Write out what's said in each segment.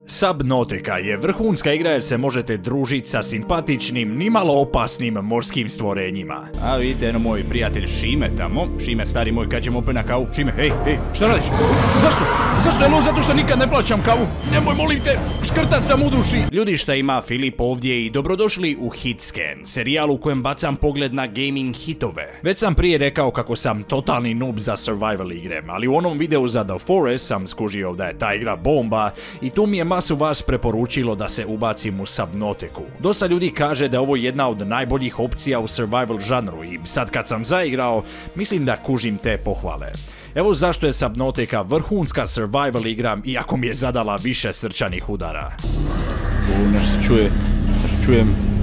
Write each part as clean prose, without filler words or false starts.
Subnautica je vrhunska igra jer se možete družiti sa simpatičnim, nimalo opasnim morskim stvorenjima. A vidite, eno moj prijatelj Šime tamo. Šime, stari moj, kad ćemo opet na kavu? Šime, hej, šta radiš? Zašto? Zašto je lo? Zato što nikad ne plaćam kavu. Nemoj, molim te, škrtat sam u duši. Ljudi, šta ima Filip ovdje i dobrodošli u Hitscan, serijal u kojem bacam pogled na gaming hitove. Već sam prije rekao kako sam totalni noob za survival igre, ali u onom videu za The Forest sam skužio da je ta igra bomba i tu mi je masu vas preporučilo da se ubacim u Subnautiku. Dosta ljudi kaže da je ovo jedna od najboljih opcija u survival žanru i sad kad sam zaigrao, mislim da kužim te pohvale. Evo zašto je Subnautica vrhunska survival igra, iako mi je zadala više srčanih udara. Nešto se čujem.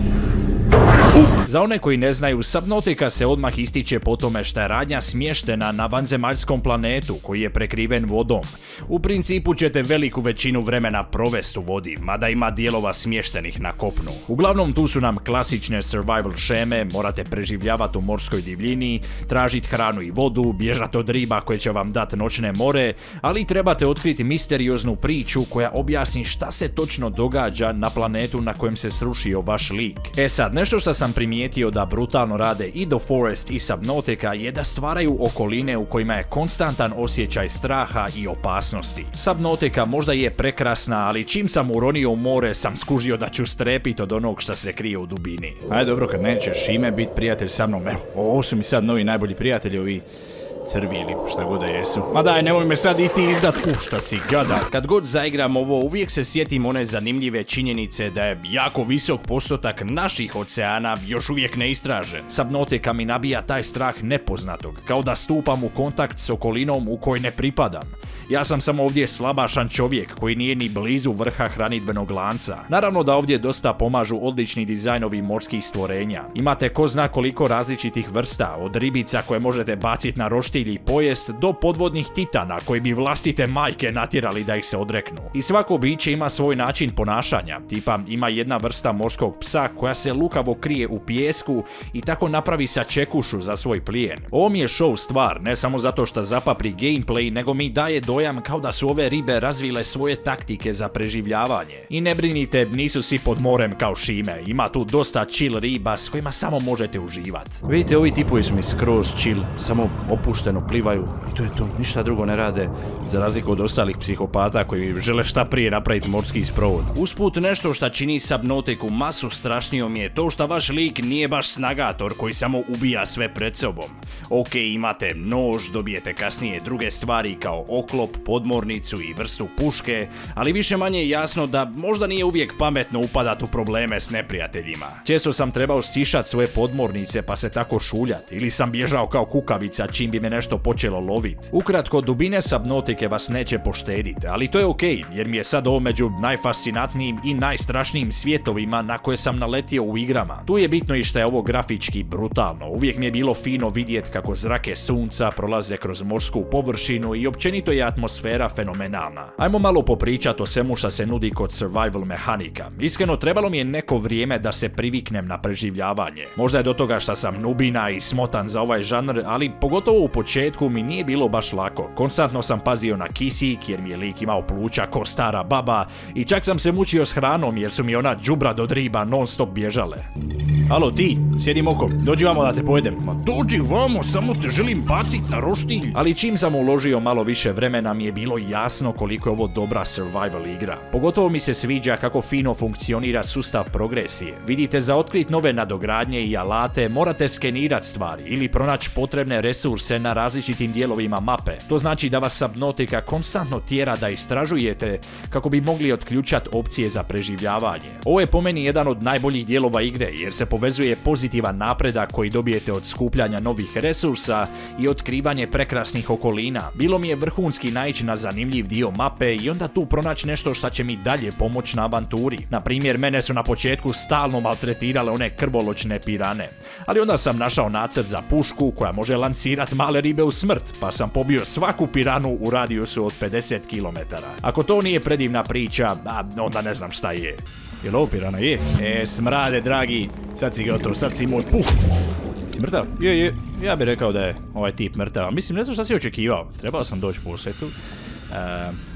Za one koji ne znaju, Subnautica se odmah ističe po tome što je radnja smještena na vanzemaljskom planetu koji je prekriven vodom. U principu ćete veliku većinu vremena provesti u vodi, mada ima dijelova smještenih na kopnu. Uglavnom tu su nam klasične survival šeme, morate preživljavati u morskoj divljini, tražiti hranu i vodu, bježati od riba koje će vam dati noćne more, ali trebate otkriti misterioznu priču koja objasni šta se točno događa na planetu na kojem se srušio vaš lik. E sad, nešto što sam primijetio da brutalno rade i The Forest i Subnautica je da stvaraju okoline u kojima je konstantan osjećaj straha i opasnosti. Subnautica možda je prekrasna, ali čim sam uronio u more sam skužio da ću strepiti od onog što se krije u dubini. Ajde dobro, kad neće Šime biti prijatelj sa mnom, evo, ovo su mi sad novi najbolji prijatelji, ovi crvi ili šta god da jesu. Ma daj, nemoj me sad i ti izdat, šta si gada. Kad god zaigram ovo, uvijek se sjetim one zanimljive činjenice da je jako visok postotak naših oceana još uvijek neistražen. Subnautica mi nabija taj strah nepoznatog, kao da stupam u kontakt s okolinom u kojoj ne pripadam. Ja sam samo ovdje slabašan čovjek koji nije ni blizu vrha hranidbenog lanca. Naravno da ovdje dosta pomažu odlični dizajnovi morskih stvorenja. Imate ko zna koliko različitih vrsta, od ribica koje možete baciti na roštilj i pojest, do podvodnih titana koji bi vlastite majke natjerali da ih se odreknu. I svako biće ima svoj način ponašanja, tipa ima jedna vrsta morskog psa koja se lukavo krije u pijesku i tako napravi sačekušu za svoj plijen. Ovo mi je show stvar, ne samo zato što zapapri gameplay, nego mi daje dojam kao da su ove ribe razvile svoje taktike za preživljavanje. I ne brinite, nisu svi pod morem kao Šime, ima tu dosta chill riba s kojima samo možete uživati. Vidite, ovi tipovi su mi skroz chill, samo opušteno plivaju i to je to, ništa drugo ne rade, za razliku od ostalih psihopata koji žele šta prije napraviti morski sprovod. Usput, nešto što čini Subnautiku masu strašnijom je to što vaš lik nije baš snagator koji samo ubija sve pred sobom. Ok, imate nož, dobijete kasnije druge stvari kao oklop, podmornicu i vrstu puške, ali više manje je jasno da možda nije uvijek pametno upadati u probleme s neprijateljima. Često sam trebao stišati svoje podmornice pa se tako šuljati, ili sam bježao kao kukavica čim bi me nešto počelo lovit. Ukratko, dubine Subnautike vas neće poštediti, ali to je ok, jer mi je sad ovo među najfascinantnijim i najstrašnijim svjetovima na koje sam naletio u igrama. Tu je bitno i što je ovo grafički brutalno, uvijek mi je bilo fino vidjeti kako zrake sunca prolaze kroz morsku površinu i općenito je atmosfera fenomenalna. Ajmo malo popričati o svemu što se nudi kod survival mehanika. Iskreno, trebalo mi je neko vrijeme da se priviknem na preživljavanje. Možda je do toga što sam nubina i smotan za ovaj žanr, ali pogotovo u početku mi nije bilo baš lako. Konstantno sam pazio na kisik jer mi je lik imao pluća ko stara baba i čak sam se mučio s hranom jer su mi ona đubrad od riba non stop bježale. Alo ti, sjedim okom, dođi vamo da te pojedem. Ma dođi vamo, samo te želim bacit na roštilj. Ali čim sam uložio malo više vremena mi je bilo jasno koliko je ovo dobra survival igra. Pogotovo mi se sviđa kako fino funkcionira sustav progresije. Vidite, za otkrit nove nadogradnje i alate morate skenirati stvari ili pronaći potrebne resurse na različitim dijelovima mape. To znači da vas Subnautica konstantno tjera da istražujete kako bi mogli otključati opcije za preživljavanje. Ovo je po meni jedan od najboljih dijelova igre jer se povezuje pozitivan napredak koji dobijete od skupljanja novih resursa i otkrivanje prekrasnih okolina. Bilo mi je vrhunski naići na zanimljiv dio mape i onda tu pronaći nešto što će mi dalje pomoći na avanturi. Na primjer, mene su na početku stalno maltretirale one krvoločne pirane, ali onda sam našao nacrt za pušku koja može lancirati male ribe u smrt, pa sam pobio svaku piranu u radijusu od 50 km. Ako to nije predivna priča, onda ne znam šta je. Jel ovo pirana? Je. Smrade, dragi, sad si gotov, sad si moj, puf! Si mrtav? Je, ja bih rekao da je ovaj tip mrtav. Mislim, ne znam šta si očekivao. Trebao sam doći po osvetu.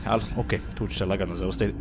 ali okej, tu ću se lagano zaustaviti.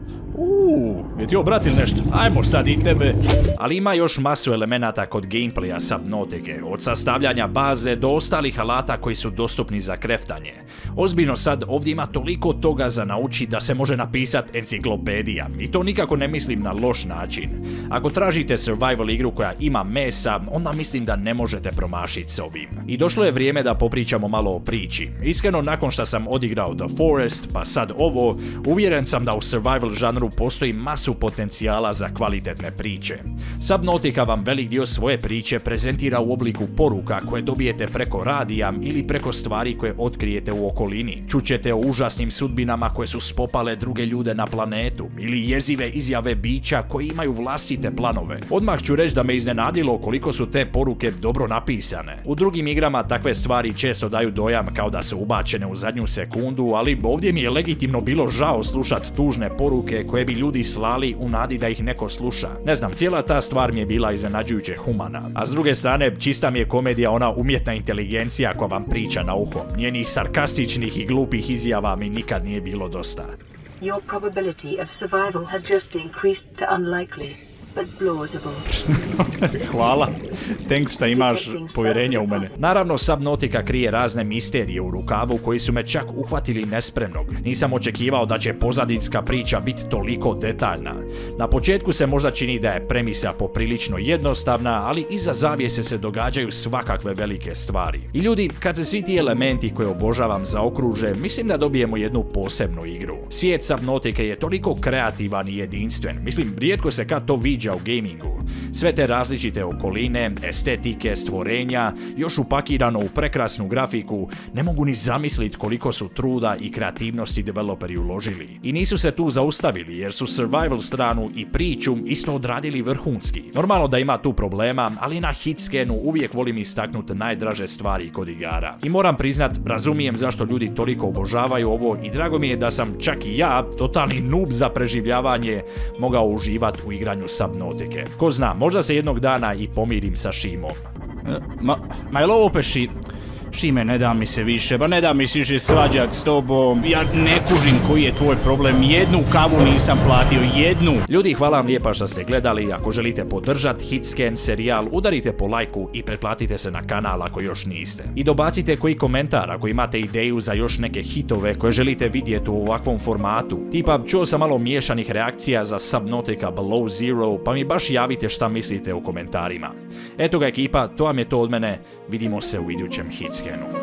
Je ti obratil nešto? Ajmo sad i tebe. Ali ima još masu elemenata kod gameplaya Subnautike, od sastavljanja baze do ostalih alata koji su dostupni za kreftanje. Ozbiljno sad, ovdje ima toliko toga za naučiti da se može napisati enciklopedija. I to nikako ne mislim na loš način. Ako tražite survival igru koja ima mesa, onda mislim da ne možete promašiti s ovim. I došlo je vrijeme da popričamo malo o priči. Iskreno, nakon što sam odigrao The Forest, pa sad ovo, uvjeren sam da u survival žanru postoji masu potencijala za kvalitetne priče. Subnautica vam velik dio svoje priče prezentira u obliku poruka koje dobijete preko radija ili preko stvari koje otkrijete u okolini. Čućete o užasnim sudbinama koje su spopale druge ljude na planetu ili jezive izjave bića koji imaju vlastite planove. Odmah ću reći da me iznenadilo koliko su te poruke dobro napisane. U drugim igrama takve stvari često daju dojam kao da su ubačene u zadnju sekundu, ali ovdje mi je legitimno bilo žao slušati tužne poruke koje bi ljudi slali u nadi da ih neko sluša. Ne znam, cijela ta stvar mi je bila iznenađujuće humana. A s druge strane, čista mi je komedija ona umjetna inteligencija koja vam priča na uho. Njenih sarkastičnih i glupih izjava mi nikad nije bilo dosta. Your probability of survival has just increased to unlikely, but plausible. Hvala. Thanks što imaš povjerenje u mene. Naravno, Subnautica krije razne misterije u rukavu koji su me čak uhvatili nespremnog. Nisam očekivao da će pozadinska priča biti toliko detaljna. Na početku se možda čini da je premisa poprilično jednostavna, ali iza zavjese se događaju svakakve velike stvari. I ljudi, kad se svi ti elementi koje obožavam zaokruže, mislim da dobijemo jednu posebnu igru. Svijet Subnautike je toliko kreativan i jedinstven. Mislim, rijetko se kad to viđa u gamingu. Sve te različite okoline, estetike, stvorenja, još upakirano u prekrasnu grafiku, ne mogu ni zamisliti koliko su truda i kreativnosti developeri uložili. I nisu se tu zaustavili jer su survival stranu i priču isto odradili vrhunski. Normalno da ima tu problema, ali na hitscanu uvijek volim istaknuti najdraže stvari kod igara. I moram priznat, razumijem zašto ljudi toliko obožavaju ovo i drago mi je da sam čak i ja, totalni noob za preživljavanje, mogao uživati u igranju Subnautike. Ko zna, možda se jednog dana i pomirim sa Šimom. Ma jel ovo opet Šime, ne da mi se više, ne da mi se više svađat s tobom. Ja ne kužim koji je tvoj problem, jednu kavu nisam platio, jednu. Ljudi, hvala vam lijepa što ste gledali. Ako želite podržati Hitscan serijal, udarite po lajku i pretplatite se na kanal ako još niste. I dobacite koji komentar ako imate ideju za još neke hitove koje želite vidjeti u ovakvom formatu. Tipa, čuo sam malo miješanih reakcija za Subnautica Below Zero, pa mi baš javite šta mislite u komentarima. Eto ga ekipa, to vam je to od mene, vidimo se u idućem Hitscanu.